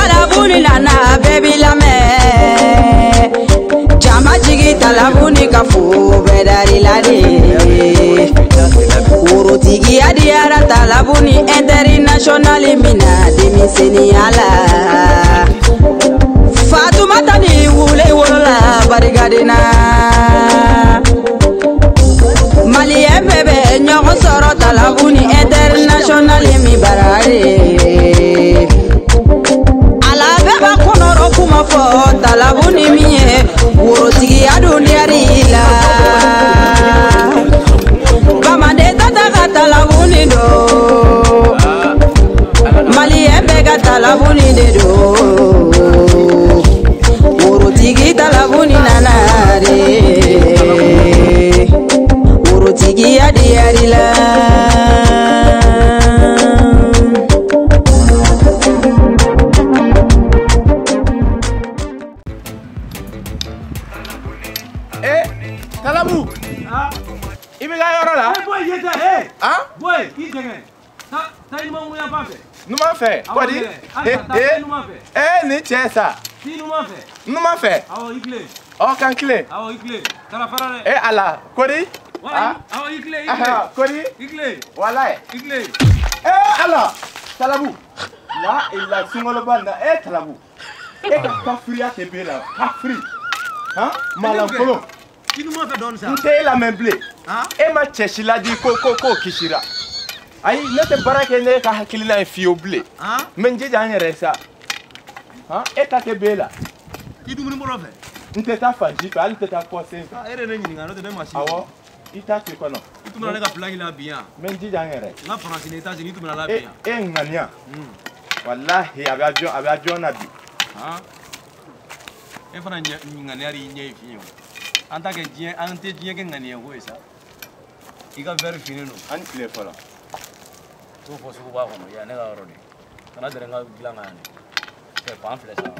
talabuni nana baby la me jama jigi talabuni kafu bedari la de worotigi adiara talabuni international mina demiseni ala Fatoumata ni wule wolola barigadina Mali bebe nyoko soro talabuni international mi barare Ala beba konoro kuma fo talabuni miye worotigi adundi arila Bamande tata talabuni do Mali bega talabuni de do Worotigi talabuni nanare Worotigi adiarila Talabu Ibiga yoro la boy yeta boy idenge ta ilmo mu ya pafe Numa fe kwadi ni chesa ti Numa fe awo ikle o kan kle tara farale ala kwadi awo ikle kwadi ikle wallahi ikle ala Talabu la illa sungolo banda Talabu ka free ate bela ka free malam kolo ti numa fe don ça nte la memble ma cheshila di ko kishira Ayi ne te barake ne ka hakilina e fio ble men je janye resa eta ke bela ti dumuni bolo fe nte ta faji pa nte ta pose ere ne nyinga no te machine awo ita te kono itumana ne ka plan la bien men je janye re na France ne ta jini tumana la bien ngania wallahi abiajo na bi e fana nyinga ne ari nye fio anta ke jien ante jien ke ngania ko esa iga ver fini no an kile fala tu fosu ba ko ya ne ga rodi kana dere nga gilanga ne ke pamphlet sa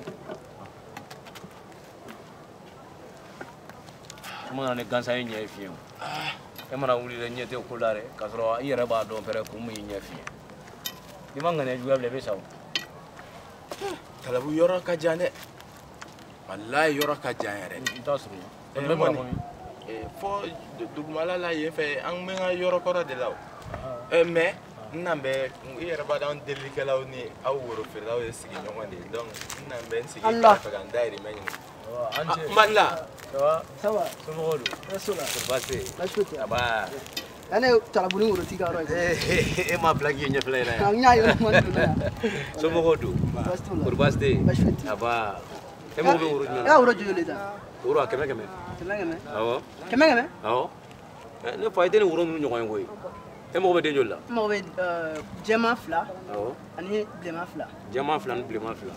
mo ne gansa nye fie e mara wuli le nyete ko lare ka so ire ba do pere ko mu nye fie di manga ne juwa blebe sa Talabu yoro ka jane wallahi yoro ka jane re ta so fo dugumala la ye fe an menga yoro kora de law mais nambe yere ba dan delikala ni aw woro fe law sigi nyongone donc nambe sigi ka ga ndairi men manla sawa somodo rasula base aba ane talabuni woro tiga ro ma blagi nya fle na nya yo man somodo kurbaste aba emo be woro ya woro jolita woro keme awo awo ne fayde ni woro nyu ngoy ngoy emo be de jolla mo be jema fla awo ani blema fla jema fla ni blema fla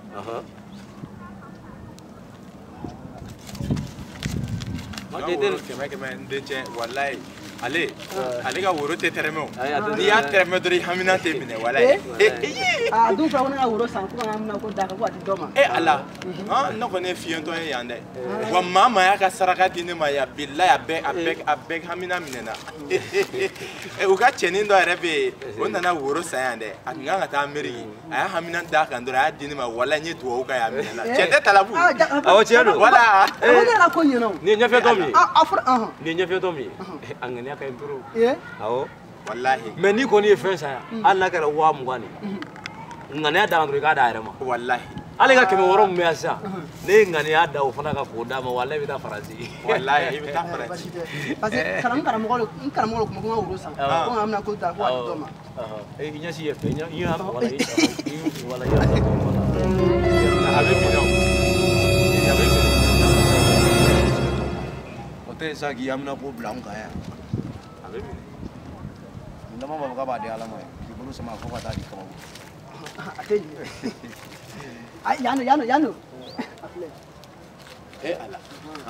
ma de keme ndece wallahi ale ka woro te teremo ni ya teremo dori hamina te mine wallahi du fa wona woro san ko amna ko daga ko ati doma ala no ko ne fiento e yande wa mama ya ka saraka dine ma ya billahi abek hamina mine na o ka cheni ndo rebe wona na woro san yande anga ta meri aya hamina da ka ndo ya dine ma wallahi ni duwo ka ya mine na chete Talabu awo cheno wala wona ko nyino ni nya fe domi afra ni nya fe domi angani aka impro awo wallahi mais ni ko ni fe sa alla kara wa mugani ngani ada andro ka da rema wallahi ale ka keme woro me asa ne ngani ada o fana ka ko da ma wallahi bita farasi wallahi bita farasi parce que karam mo ko woro san ko amna ko da ko ati doma nya si fe nya wala wala ya habe bino Sa gi amna ko blanc kaya habe ndama ba ka ba de ala mai ki bulu sama ko ka ta di kama ate ay yano ala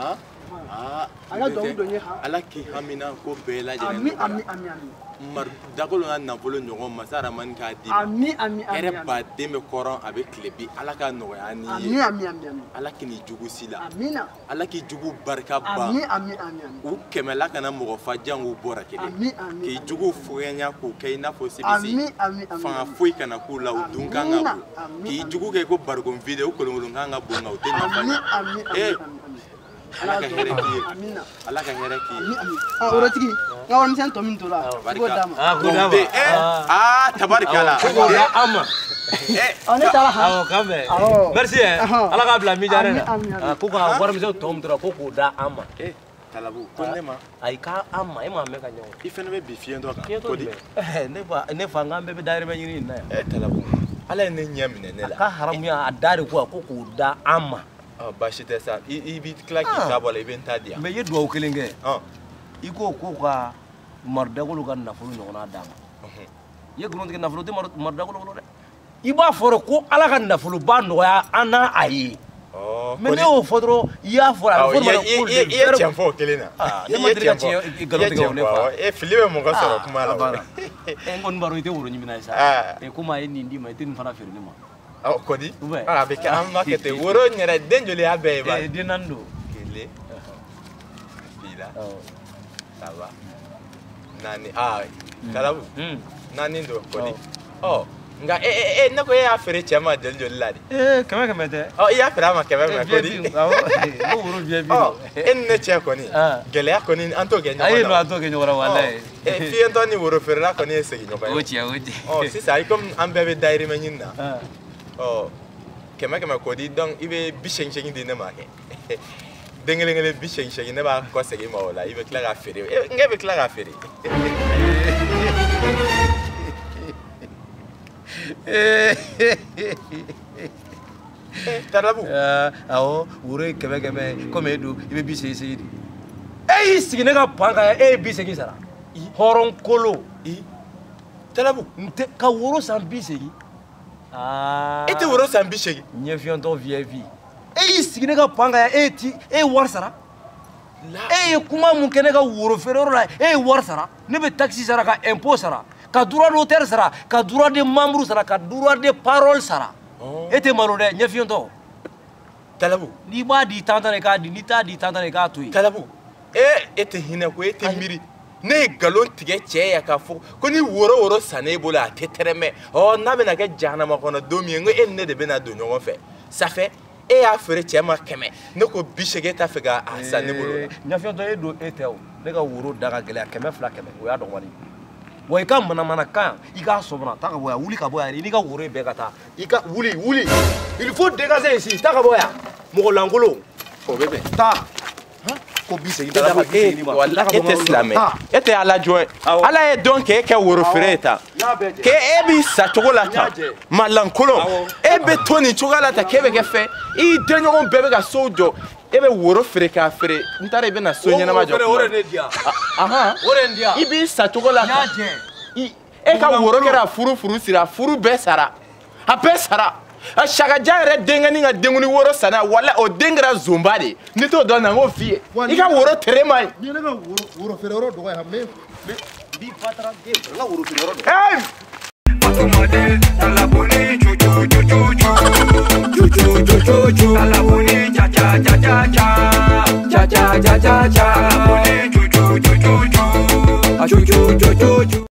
Ala dɔn dɔn ye ha. Ala k'i hamina ko bɛɛ lajɛlen. Ami ami ami ami. Mar dagolo na nafolo ɲɔgɔn masa ramani k'a di. Ami ami ami. Yɛrɛ baden bɛ kɔrɔn a bɛ tile bi Ala ka nɔgɔya ni Ami ye. ami ami ami. Ala k'i ni jugu si la. Amina. Ala k'i jugu barika ban. Ami ami ami ami. U kɛmɛla kana mɔgɔ fa jango bɔra kelen. Ami ami. K'i jugu foyanya k'u kɛ i n'a fɔ CBC. Ami ami ami. Fanga foyi kana k'u la u dun kan ka bon. K'i jugu kɛ ko barikon vide u kolonkolon kan ka bon nka u tɛ nafa ɲɛ. Ami ami ami. Ala ka hɛrɛ k'i ye. Amina. Ala ka hɛrɛ k'i ye. Ami ami. Orotigi, nka wari misɛn tɔ min tora. Barika. Ah, tabarikala. Ama. Ne taara ha. Awɔ kan bɛn. Merci Ala k'a bila mi jara na. Ko ka wari misɛn tɔ min tora ko k'o da an ma. Talabu ko ne ma. Ayi k'a an ma e m'a mɛn ka ɲɔgɔn. I fɛnɛ bɛ bi fiɲɛtɔ kan. Fiɲɛtɔ jumɛn? Ne fa n k'an bɛɛ bɛ dayirimɛ ɲini nin na yan. Talabu Ala ye ne ɲɛ minɛ ne la. A ka haramuya a da de ko k'o da an ma. Baasi tɛ sa i b'i tila k'i ta bɔ la i bɛ n ta di yan. Mɛ i ye duwawu kelen kɛ. I ko ka Maridagolo ka nafolo ɲɔgɔnna d'a ma. I ye nkalon tigɛ nafolo tɛ Maridagolo bolo dɛ. I b'a fɔ ko Ala ka nafoloba nɔgɔya an n'a a ye. Mɛ ne y'o fɔ dɔrɔn i y'a fɔ a bɛ fɔ ma ko i ye tiɲɛ fɔ o kelen na. Ne ma deli ka tiɲɛ nkalon tigɛ o ne fa. Fili bɛ mɔgɔ sɔrɔ kuma la. N kɔni b'a dɔn i tɛ woro ɲimina ye sa. Komi a ye nin d'i ma i tɛ nin fana feere ne ma. Kodi a bɛ kɛ an b'a kɛ ten woro yɛrɛ den joli y'a bɛɛ ye ba. Den naani don. Kelen fila saba naani Talabu naani don Kodi. Nka ne ko e y'a feere cɛ ma joli joli la de. Kɛmɛ tɛ. I y'a feere a ma kɛmɛ Kodi. Ko woro biyɛn bi. E ni ne cɛ kɔni gɛlɛya kɔni an t'o kɛ ɲɔgɔn na. Ayi an t'o kɛ ɲɔgɔn na walayi. Fiyɛntɔ ni woro feerela kɔni ye segin ɲɔgɔn ye. O tiɲɛ. Sisan komi an bɛɛ bɛ dayirimɛ ɲini na. Kɛmɛ Kodi donc i bɛ 80 di ne ma kɛ. Den kelen kelen 80 ne b'a kɔ segin ma o la i bɛ tila k'a feere n k'e bɛ tila k'a feere. Talabu. Awɔ woro ye kɛmɛ komi e don i bɛ 80 di. E y'i sigi ne ka pan kan e ye 80 sara. Hɔrɔn kolo. Talabu. Ka woro san 80. E tɛ woro san 80. Ɲɛfiyɛntɔ VIP. E y'i sigi ne ka pan kan e ye wari sara. E ye kuma mun kɛ ne ka woro feereyɔrɔ la e ye wari sara. Ne bɛ taxe sara ka impôt sara ka droit d'auteur sara ka droit de membre sara ka droit de parole sara. E tɛ malo dɛ ɲɛfiyɛntɔ. Talabu. N'i b'a di tantan de k'a di n'i t'a di tantan de k'a to yen. Talabu e tɛ hinɛ ko e tɛ miiri. Ne ye nkalon tigɛ cɛ ye k'a fɔ ko ni woro san ne bolo a tɛ tɛrɛmɛ n'a bɛna kɛ jahanama kɔnɔ don min n ko e ni ne de bɛna don ɲɔgɔn fɛ safɛ e y'a feere cɛ ma 100 ne ko 80 t'a fɛ k'a san ne bolo la. Ɲɛfiyɛntɔ e don e tɛ o ne ka woro da ka gɛlɛya 200 o y'a dɔgɔnin wa i ka manamanakan i k'a sɔmina taa ka bɔ yan wuli ka bɔ yan i n'i ka woro in bɛɛ ka taa i ka wuli il faut dégager ici taa ka bɔ yan mɔgɔ lankolon o bɛ bɛn taa. Ko 80 e tɛ silamɛ e tɛ Ala jɔn ye Ala ye dɔn k'e kɛ woro feere ye tan k'e b'i sa cogo la tan malankolon e bɛ to nin cogoya la tan k'e bɛ kɛ fɛn i denɲɔgɔn bɛɛ bɛ ka sow jɔ e bɛ woro feere k'a feere n taara i bɛna so ɲɛnama jɔ i b'i sa cogo la tan e ka woro kɛra furu sira furu bɛɛ sara a bɛɛ sara Sakaja yɛrɛ denkɛnin ka denkuni woro sanna wala o den kɛra zonba de ni t'o dɔn na n k'o f'i ye i ka woro tere ma ɲi. Ni ye ne ka woro feere yɔrɔ dɔgɔ yan mais bi patara den n ka woro feere yɔrɔ dɔgɔ. Matomade talaboni chuchu chuchu chuchu chuchu chuchu talaboni cha cha cha cha cha cha cha cha cha cha talaboni chuchu chuchu chuchu chuchu chuchu